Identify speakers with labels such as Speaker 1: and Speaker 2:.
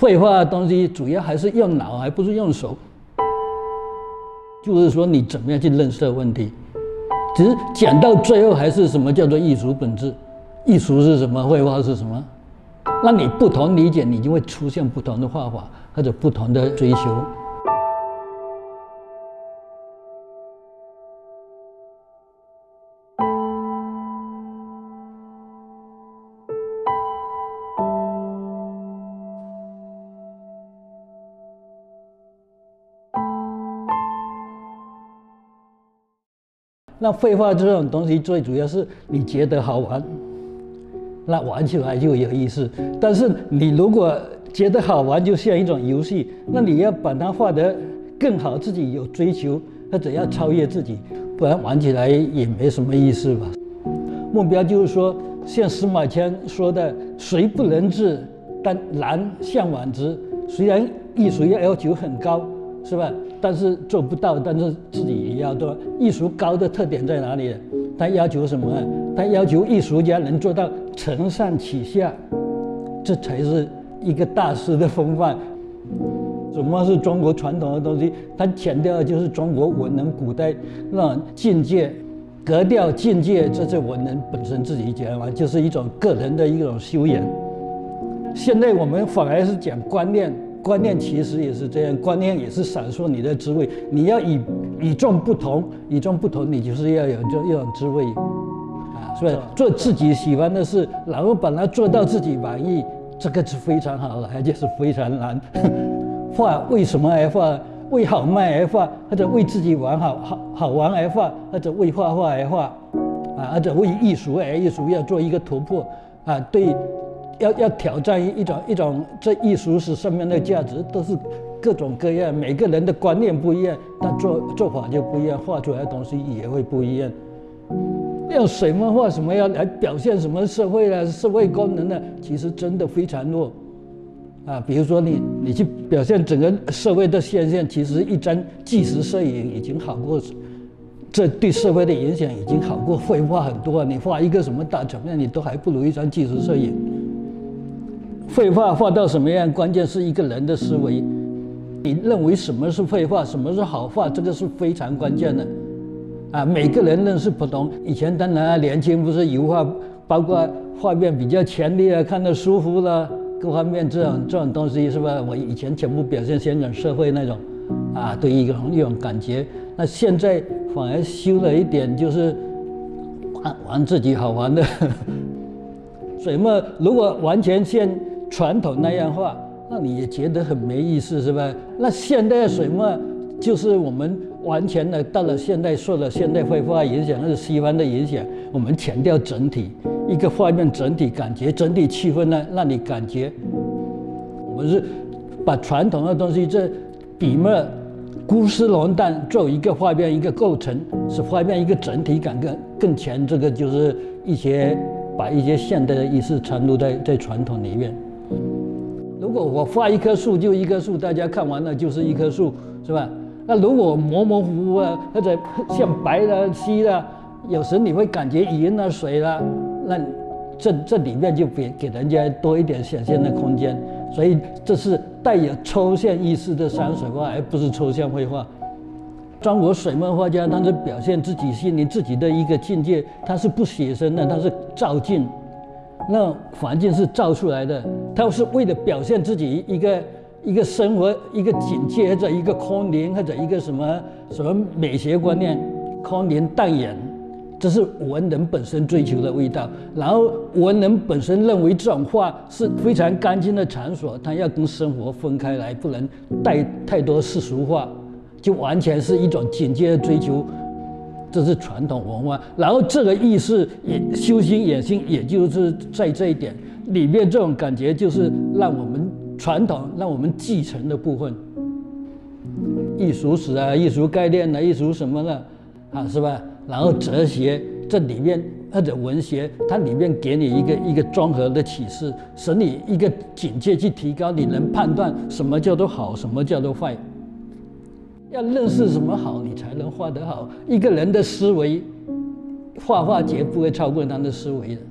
Speaker 1: 绘画的东西主要还是用脑，还不是用手。就是说，你怎么样去认识问题？只是讲到最后，还是什么叫做艺术本质？艺术是什么？绘画是什么？那你不同理解，你就会出现不同的画法或者不同的追求。那绘画这种东西，最主要是你觉得好玩，那玩起来就有意思。但是你如果觉得好玩，就像一种游戏，那你要把它画得更好，自己有追求，或者要超越自己，不然玩起来也没什么意思吧。目标就是说，像司马迁说的“虽不能至，但然向往之”。虽然艺术要求很高，是吧？但是做不到，但是自己也要做。艺术高的特点在哪里？它要求什么？它要求艺术家能做到承上启下，这才是一个大师的风范。什么是中国传统的东西？它强调的就是中国文人古代那种境界、格调、境界，这是文人本身自己讲嘛，就是一种个人的一种修养。现在我们反而是讲观念。观念其实也是这样，观念也是闪烁你的智慧。你要与众不同，与众不同，你就是要有这种智慧啊，是吧？做自己喜欢的事，然后把它做到自己满意，这个是非常好的，而且是非常难。画为什么而画？为好卖而画，或者为自己玩好玩而画，或者为画画而画，啊，或者为艺术而艺术，要做一个突破啊，对。要挑战一种这艺术史上面的价值，都是各种各样，每个人的观念不一样，但做法就不一样，画出来的东西也会不一样。用水墨画什么要来表现什么社会啊、社会功能呢？其实真的非常弱啊。比如说你去表现整个社会的现象，其实一张纪实摄影已经好过。这对社会的影响已经好过绘画很多。你画一个什么大场面，你都还不如一张纪实摄影。绘画画到什么样，关键是一个人的思维。你认为什么是绘画，什么是好画，这个是非常关键的。啊，每个人认识不同。以前当然年轻不是油画，包括画面比较强烈啊，看得舒服啦，各方面这种东西是吧？我以前全部表现香港社会那种，啊，对一种感觉。那现在反而修了一点，就是玩自己好玩的。水墨如果完全像传统那样画，那你也觉得很没意思，是吧？那现代的水墨就是我们完全的到了现代，受了现代绘画影响，或者西方的影响，我们强调整体，一个画面整体感觉、整体气氛呢，让你感觉。我们是把传统的东西，这笔墨、钴丝浓淡作为一个画面一个构成，使画面一个整体感更强。这个就是把一些现代的意识掺入在传统里面。如果我画一棵树就一棵树，大家看完了就是一棵树，是吧？那如果模模糊糊啊，或者像白了、稀了，有时你会感觉云了、水了，那这里面就给人家多一点想象的空间。所以这是带有抽象意识的山水画，而不是抽象绘画。中国水墨画家，他是表现自己心灵、自己的一个境界，他是不写生的，他是照镜，那环境是照出来的，他是为了表现自己一个生活、一个境界，或者一个空灵，或者一个什么美学观念，空灵淡雅，这是文人本身追求的味道。然后文人本身认为这种画是非常干净的场所，他要跟生活分开来，不能带太多世俗化。就完全是一种境界的追求，这是传统文化。然后这个意识修心养性，也就是在这一点里面，这种感觉就是让我们传统、让我们继承的部分。艺术史啊、艺术概念啊、艺术什么的啊，是吧？然后哲学这里面或者文学，它里面给你一个综合的启示，使你一个境界去提高，你能判断什么叫做好，什么叫做坏。要认识什么好，你才能画得好。一个人的思维，画绝不会超过他的思维的。